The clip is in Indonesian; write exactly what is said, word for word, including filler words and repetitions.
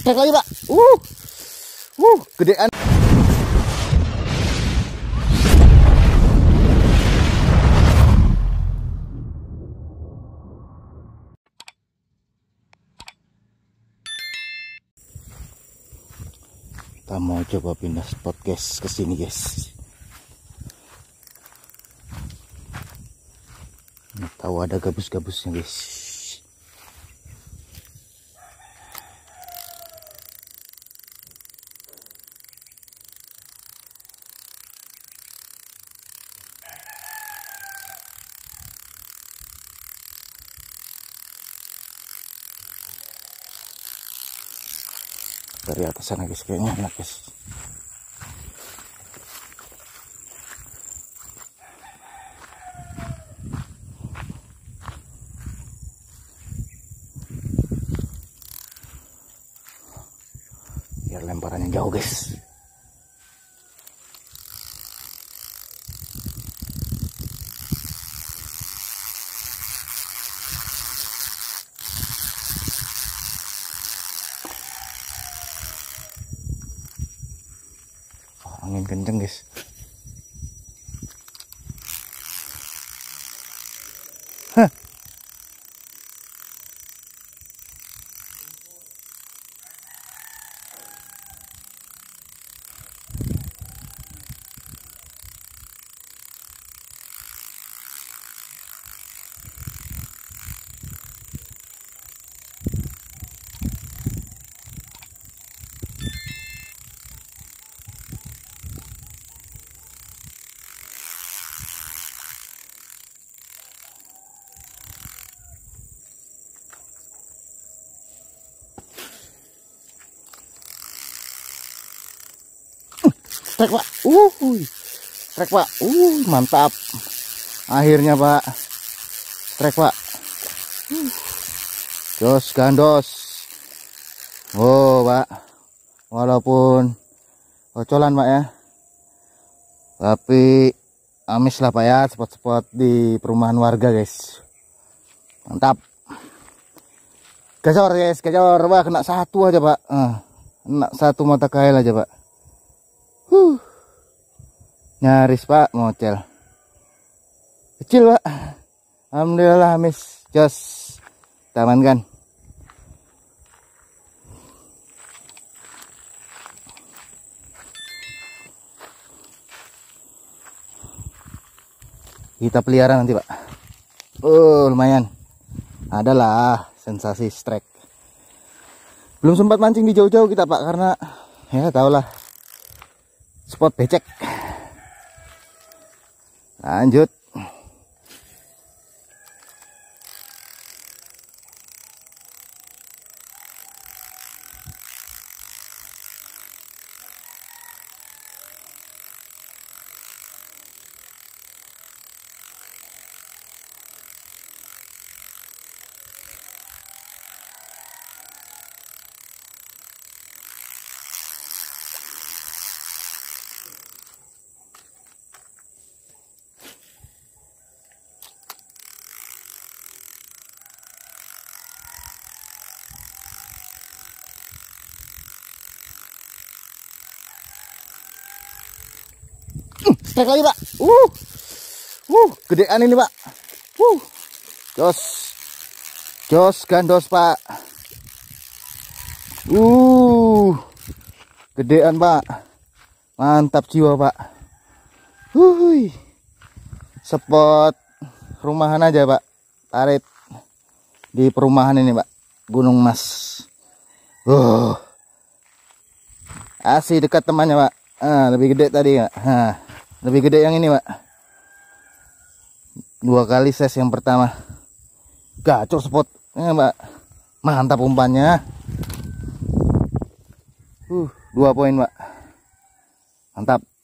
strike lagi, Pak. Uh. Uh, gedean. Kita mau coba pindah spot guys ke sini guys. Nggak tahu ada gabus-gabusnya guys. Dari atas sana guys, kayaknya enak guys. Biar lemparannya jauh guys. Angin kenceng guys. Hah. Strike, Pak. Uh, strike, Pak. Uh, mantap. Akhirnya, Pak. Strike, Pak. Uh. Jos gandos. Oh, Pak. Walaupun kocolan, Pak ya. Tapi amis lah, Pak ya, spot-spot di perumahan warga, guys. Mantap. Gacor, guys, gacor. Wah, kena satu aja, Pak. Uh, kena satu mata kail aja, Pak. Huh. Nyaris, Pak, mocel. Kecil, Pak. Alhamdulillah amis. Jos. Tamankan. Kita pelihara nanti, Pak. Oh, lumayan. Adalah sensasi strike. Belum sempat mancing di jauh-jauh kita, Pak, karena ya tahulah. Spot becek. Lanjut. Strike lagi, Pak. Uh. Uh, gedean ini, Pak. Uh. Jos. Jos gandos, Pak. Uh. Gedean, Pak. Mantap jiwa, Pak. Hui. Spot rumahan aja, Pak. Tarik di perumahan ini, Pak. Gunung Mas. Uh. Asih dekat temannya, Pak. Ah, lebih gede tadi, Pak. Nah. Lebih gede yang ini, Pak. Dua kali ses yang pertama. Gacor spotnya, Pak. Mantap umpannya. Uh, dua poin, Pak. Mantap.